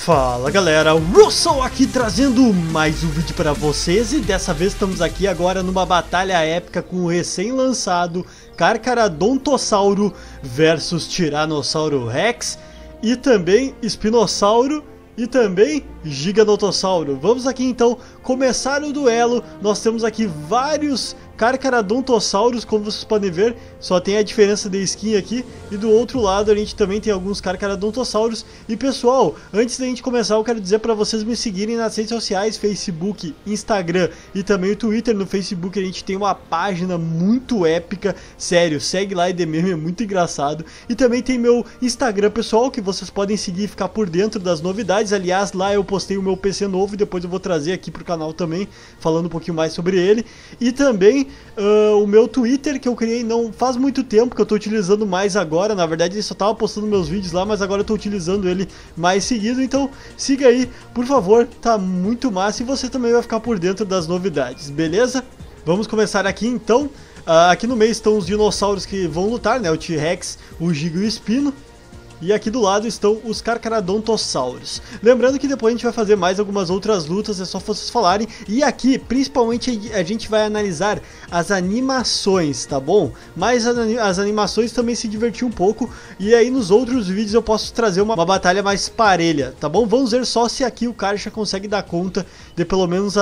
Fala galera, Russell aqui trazendo mais um vídeo para vocês e dessa vez estamos aqui agora numa batalha épica com o recém-lançado Carcharodontosauro versus Tiranossauro Rex e também Espinossauro e também Gigantossauro. Vamos aqui então começar o duelo. Nós temos aqui vários Carcharodontossauros, como vocês podem ver, só tem a diferença de skin aqui. E do outro lado a gente também tem alguns Carcharodontossauros. E pessoal, antes da gente começar eu quero dizer para vocês me seguirem nas redes sociais, Facebook, Instagram e também o Twitter. No Facebook a gente tem uma página muito épica, sério, segue lá, é meme, é muito engraçado. E também tem meu Instagram pessoal, que vocês podem seguir e ficar por dentro das novidades. Aliás, lá eu postei o meu PC novo e depois eu vou trazer aqui pro canal também, falando um pouquinho mais sobre ele. E também o meu Twitter, que eu criei não faz muito tempo, que eu tô utilizando mais agora. Na verdade eu só tava postando meus vídeos lá, mas agora eu tô utilizando ele mais seguido. Então siga aí, por favor, tá muito massa e você também vai ficar por dentro das novidades, beleza? Vamos começar aqui então. Aqui no meio estão os dinossauros que vão lutar, né? O T-Rex, o Giga e o Espino. E aqui do lado estão os Carcharodontossauros. Lembrando que depois a gente vai fazer mais algumas outras lutas, é só vocês falarem. E aqui, principalmente, a gente vai analisar as animações, tá bom? Mas as animações também se divertir um pouco. E aí nos outros vídeos eu posso trazer uma batalha mais parelha, tá bom? Vamos ver só se aqui o Karcha consegue dar conta de pelo menos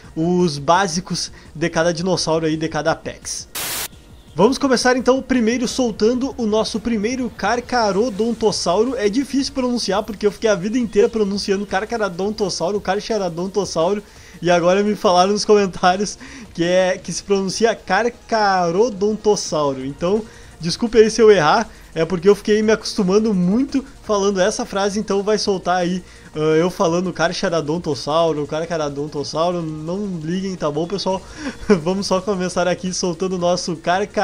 os básicos de cada dinossauro aí, de cada Apex. Vamos começar então primeiro soltando o nosso primeiro Carcharodontossauro. É difícil pronunciar porque eu fiquei a vida inteira pronunciando Carcharodontosauro, Carcharodontosauro. E agora me falaram nos comentários que se pronuncia Carcharodontosauro. Então, desculpe aí se eu errar, é porque eu fiquei me acostumando muito falando essa frase. Então vai soltar aí eu falando Carcharodontosauro, Carcharodontosauro. Não liguem, tá bom pessoal? Vamos só começar aqui soltando o nosso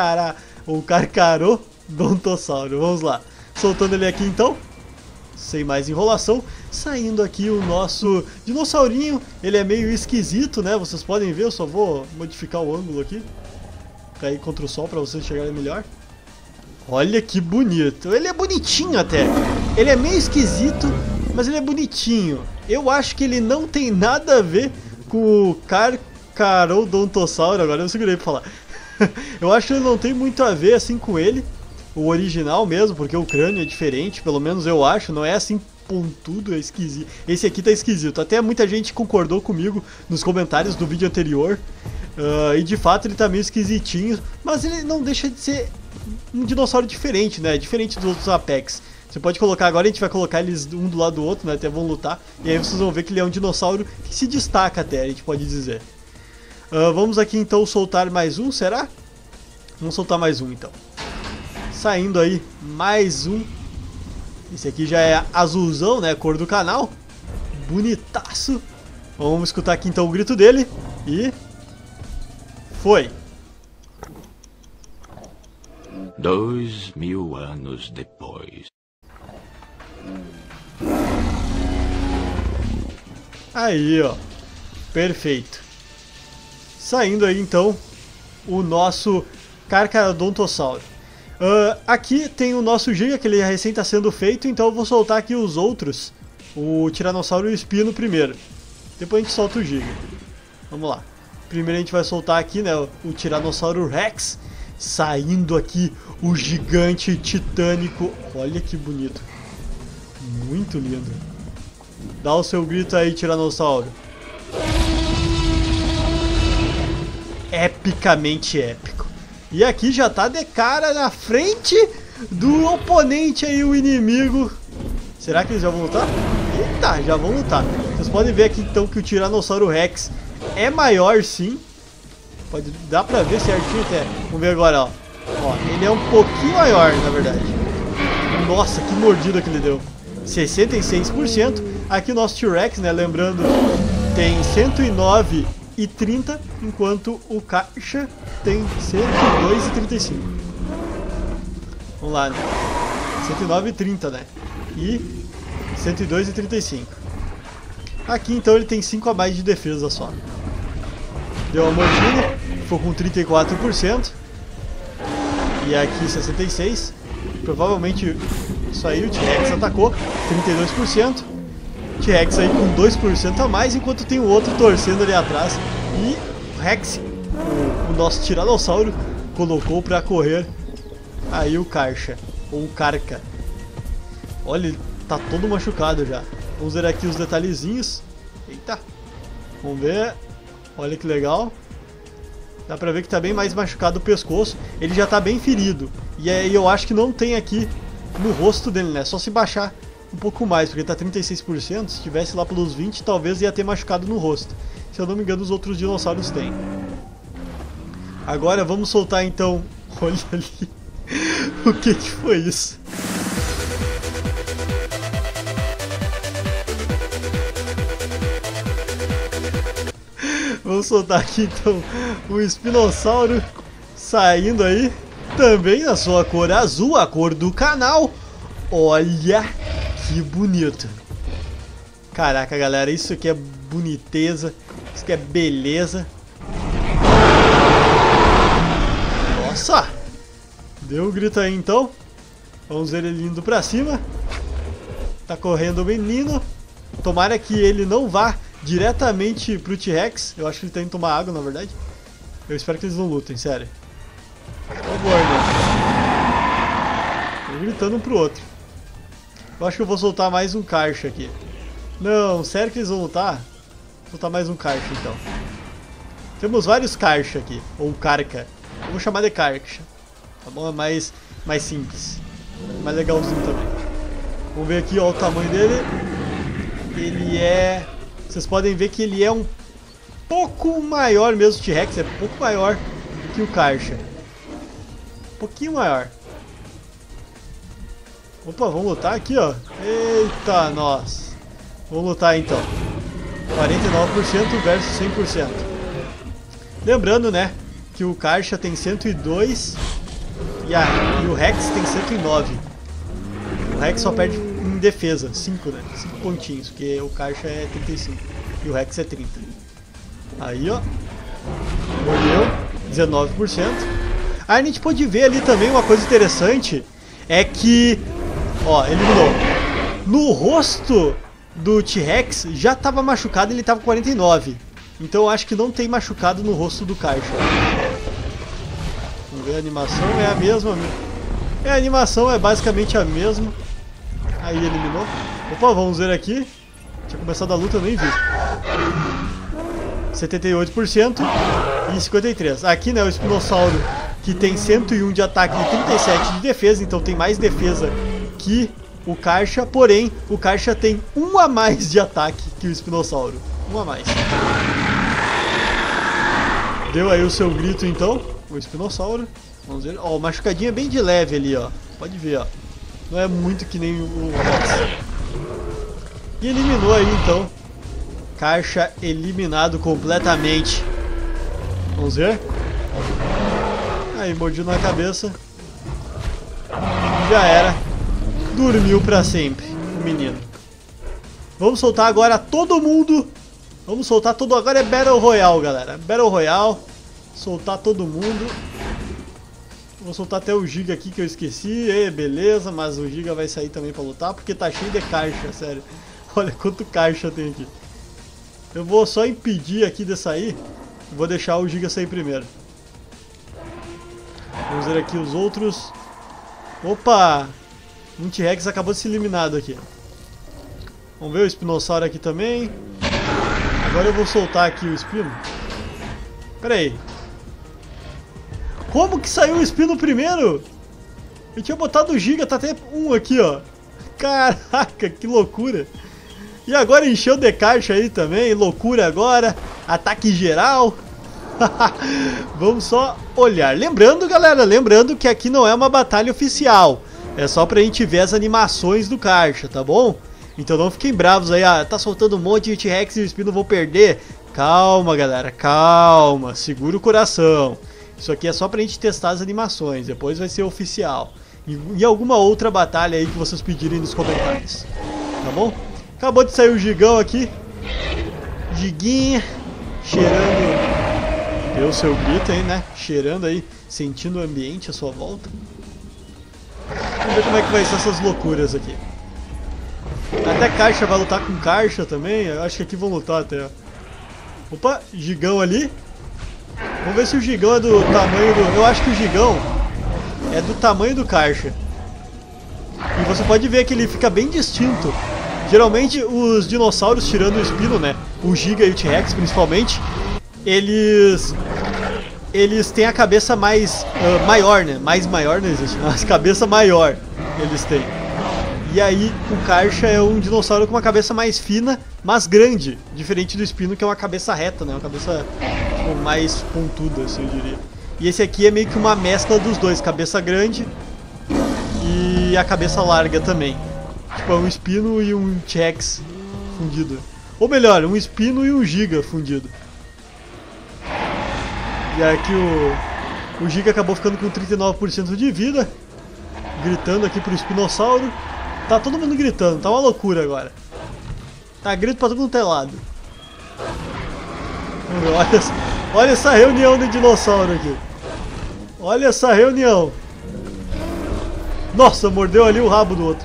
Carcharodontosauro. Vamos lá, soltando ele aqui então, sem mais enrolação. Saindo aqui o nosso dinossaurinho. Ele é meio esquisito, né? Vocês podem ver, eu só vou modificar o ângulo aqui, cair contra o sol para vocês chegarem melhor. Olha que bonito, ele é bonitinho até. Ele é meio esquisito, mas ele é bonitinho. Eu acho que ele não tem nada a ver com o Carcharodontossauro. Agora eu segurei pra falar. Eu acho que ele não tem muito a ver assim com ele, o original mesmo, porque o crânio é diferente, pelo menos eu acho. Não é assim pontudo, é esquisito. Esse aqui tá esquisito. Até muita gente concordou comigo nos comentários do vídeo anterior. E de fato ele tá meio esquisitinho, mas ele não deixa de ser um dinossauro diferente, né? Diferente dos outros Apex. Você pode colocar, agora a gente vai colocar eles um do lado do outro, né? Até vão lutar. E aí vocês vão ver que ele é um dinossauro que se destaca até, a gente pode dizer. Vamos aqui então soltar mais um, será? Vamos soltar mais um então. Saindo aí mais um. Esse aqui já é azulzão, né? Cor do canal. Bonitaço. Vamos escutar aqui então o grito dele. E... foi! 2000 anos depois. Aí, ó. Perfeito. Saindo aí, então, o nosso Carcharodontossauro. Aqui tem o nosso Giga, que ele recém está sendo feito, então eu vou soltar aqui os outros. O Tiranossauro e o Espino primeiro. Depois a gente solta o Giga. Vamos lá. Primeiro a gente vai soltar aqui, né, o Tiranossauro Rex. Saindo aqui o gigante titânico. Olha que bonito. Muito lindo. Dá o seu grito aí, Tiranossauro. Epicamente épico. E aqui já tá de cara na frente do oponente aí, o inimigo. Será que eles já vão lutar? Eita, já vão lutar. Vocês podem ver aqui então que o Tiranossauro Rex é maior sim. Dá pra ver certinho até. Vamos ver agora, ó. Ele é um pouquinho maior, na verdade. Nossa, que mordida que ele deu. 66%. Aqui o nosso T-Rex, né, lembrando, tem 109,30, enquanto o Karcha tem 102,35. Vamos lá, né? 109,30, né? E 102,35. Aqui então ele tem 5 a mais de defesa só. Deu uma mordida, ficou com 34%. E aqui 66%. Provavelmente isso aí o T-Rex atacou, 32%. T-Rex aí com 2% a mais, enquanto tem o outro torcendo ali atrás. E o Rex, o nosso tiranossauro, colocou pra correr aí o Karcha, ou o Karka. Olha, ele tá todo machucado já. Vamos ver aqui os detalhezinhos. Eita, vamos ver. Olha que legal. Dá pra ver que tá bem mais machucado o pescoço. Ele já tá bem ferido. E aí eu acho que não tem aqui no rosto dele, né? Só se baixar um pouco mais, porque tá 36%. Se tivesse lá pelos 20, talvez ia ter machucado no rosto. Se eu não me engano, os outros dinossauros têm. Agora vamos soltar então. Olha ali. O que foi isso? Vamos soltar aqui então o espinossauro saindo aí. Também na sua cor azul, a cor do canal. Olha que bonito. Caraca, galera, isso aqui é boniteza. Isso aqui é beleza. Nossa! Deu um grito aí então. Vamos ver ele indo pra cima. Tá correndo o menino. Tomara que ele não vá diretamente pro T-Rex. Eu acho que ele tá indo tomar água, na verdade. Eu espero que eles não lutem, sério. Por favor, né? Tô gritando um pro outro. Eu acho que eu vou soltar mais um Karcha aqui. Não, sério que eles vão lutar? Vou soltar mais um Karcha então. Temos vários Karcha aqui, ou Karka. Eu vou chamar de Karcha. Tá bom? É mais simples. Mais legalzinho também. Vamos ver aqui, ó, o tamanho dele. Ele é... Vocês podem ver que ele é um pouco maior mesmo, o T-Rex. É um pouco maior que o Karcha. Um pouquinho maior. Opa, vamos lutar aqui, ó. Eita, nossa. Vamos lutar então. 49% versus 100%. Lembrando, né, que o Karcha tem 102 e o Rex tem 109. O Rex só perde em defesa, 5, né? 5 pontinhos, porque o Karcha é 35 e o Rex é 30. Aí, ó. Mordeu, 19%. Aí a gente pode ver ali também uma coisa interessante. É que, ó, eliminou. No rosto do T-Rex já estava machucado, ele estava com 49. Então eu acho que não tem machucado no rosto do Karcha. Vamos ver, a animação é a mesma. A animação é basicamente a mesma. Aí eliminou. Opa, vamos ver aqui. Tinha começado a luta, eu nem vi. 78% e 53%. Aqui, né, o espinossauro que tem 101 de ataque e 37 de defesa, então tem mais defesa que o Karcha, porém o Karcha tem 1 a mais de ataque que o espinossauro. 1 a mais. Deu aí o seu grito então, o espinossauro. Vamos ver, ó, machucadinha bem de leve ali, ó. Pode ver, ó. Não é muito que nem o Rex. E eliminou aí então. Karcha eliminado completamente. Vamos ver. Aí, mordido na cabeça. Já era. Dormiu pra sempre o menino. Vamos soltar agora todo mundo. Vamos soltar todo... Agora é Battle Royale, galera. Battle Royale. Soltar todo mundo. Vou soltar até o Giga aqui que eu esqueci. Beleza, mas o Giga vai sair também pra lutar. Porque tá cheio de Karcha, sério. Olha quanto Karcha tem aqui. Eu vou só impedir aqui de sair. Vou deixar o Giga sair primeiro. Vamos ver aqui os outros. Opa! Um T-Rex acabou de ser eliminado aqui. Vamos ver o espinossauro aqui também. Agora eu vou soltar aqui o espino. Pera aí. Como que saiu o espino primeiro? Eu tinha botado o Giga, tá até um aqui, ó. Caraca, que loucura. E agora encheu de Karcha aí também. Loucura agora. Ataque geral. Vamos só olhar. Lembrando, galera, lembrando que aqui não é uma batalha oficial. É só pra gente ver as animações do Karcha, tá bom? Então não fiquem bravos aí. Ah, tá soltando um monte de T-Rex e o espino vão perder. Calma, galera, calma. Segura o coração. Isso aqui é só pra gente testar as animações. Depois vai ser oficial. E alguma outra batalha aí que vocês pedirem nos comentários. Tá bom? Acabou de sair o Gigão aqui. Giguinha. Cheirando. Deu o seu grito aí, né? Cheirando aí. Sentindo o ambiente à sua volta. Vamos ver como é que vai ser essas loucuras aqui. Até Karcha vai lutar com Karcha também. Eu acho que aqui vão lutar até. Opa, Gigão ali. Vamos ver se o Gigão é do tamanho do... Eu acho que o Gigão é do tamanho do Karcha. E você pode ver que ele fica bem distinto. Geralmente os dinossauros, tirando o Espino, né? O Giga e o T-Rex principalmente, eles têm a cabeça mais maior, né? Mais maior não existe, mas cabeça maior eles têm. E aí o Karcha é um dinossauro com uma cabeça mais fina, mas grande, diferente do Espino, que é uma cabeça reta, né? Uma cabeça tipo, mais pontuda, assim eu diria. E esse aqui é meio que uma mescla dos dois, cabeça grande e a cabeça larga também. Tipo, é um Espino e um T-Rex fundido. Ou melhor, um Espino e um Giga fundido. E aqui o Giga acabou ficando com 39% de vida. Gritando aqui pro Espinossauro. Tá todo mundo gritando, tá uma loucura agora. Tá grito pra todo mundo ter lado. Olha essa reunião de dinossauro aqui. Olha essa reunião. Nossa, mordeu ali o rabo do outro.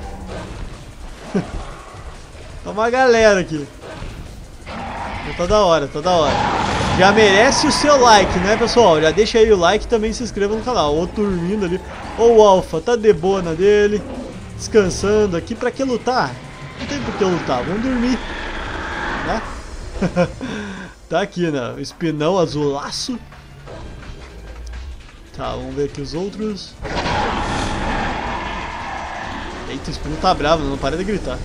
Tá uma galera aqui. Tá da hora, tá da hora. Já merece o seu like, né, pessoal? Já deixa aí o like e também se inscreva no canal. Outro dormindo ali. Ou o Alpha tá de boa na dele. Descansando aqui. Pra que lutar? Não tem por que lutar. Vamos dormir. Né? Tá aqui, né? O Espinão azulaço. Tá, vamos ver aqui os outros. Eita, o Espino tá bravo, não para de gritar.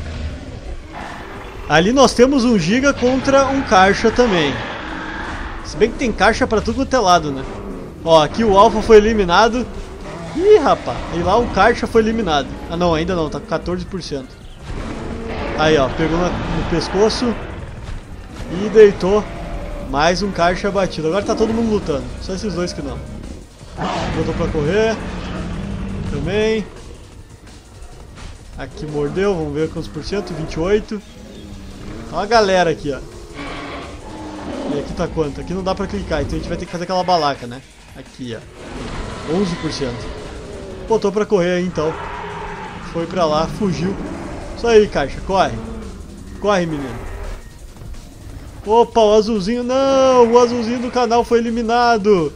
Ali nós temos um Giga contra um Karcha também. Se bem que tem Karcha pra tudo quanto é lado, né? Ó, aqui o Alpha foi eliminado. Ih, rapaz. E lá o Karcha foi eliminado. Ah, não, ainda não. Tá com 14%. Aí, ó. Pegou no pescoço. E deitou. Mais um Karcha batido. Agora tá todo mundo lutando. Só esses dois que não. Botou pra correr. Também. Aqui mordeu. Vamos ver quantos por cento. 28%. Tá uma galera aqui, ó. E aqui tá quanto? Aqui não dá pra clicar, então a gente vai ter que fazer aquela balaca, né? Aqui, ó. 11%. Botou pra correr aí, então. Foi pra lá, fugiu. Isso aí, Karcha, corre. Corre, menino. Opa, o azulzinho. Não, o azulzinho do canal foi eliminado.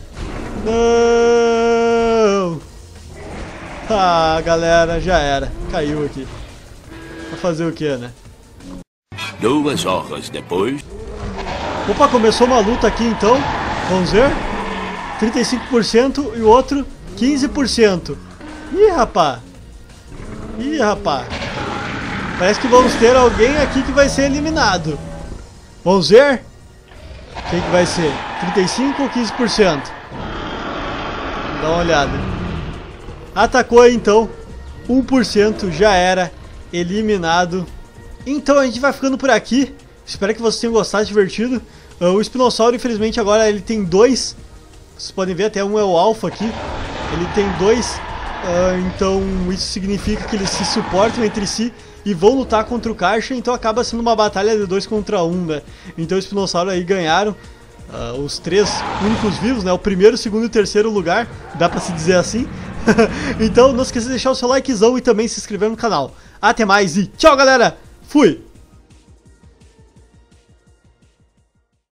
Não. Ah, galera, já era. Caiu aqui. Vai fazer o que, né? 2 horas depois. Opa, começou uma luta aqui então. Vamos ver. 35% e o outro 15%. Ih, rapá. Ih, rapá. Parece que vamos ter alguém aqui que vai ser eliminado. Vamos ver. Quem que vai ser? 35% ou 15%? Dá uma olhada. Atacou aí então. 1% já era eliminado. Então a gente vai ficando por aqui. Espero que vocês tenham gostado, divertido. O Espinossauro, infelizmente, agora ele tem 2. Vocês podem ver, até um é o Alpha aqui. Ele tem 2. Então isso significa que eles se suportam entre si e vão lutar contra o Karcha. Então acaba sendo uma batalha de 2 contra 1, né? Então o Espinossauro aí ganharam. Os 3 únicos vivos, né? O primeiro, segundo e terceiro lugar. Dá pra se dizer assim. Então não esqueça de deixar o seu likezão e também se inscrever no canal. Até mais e tchau, galera! Fui!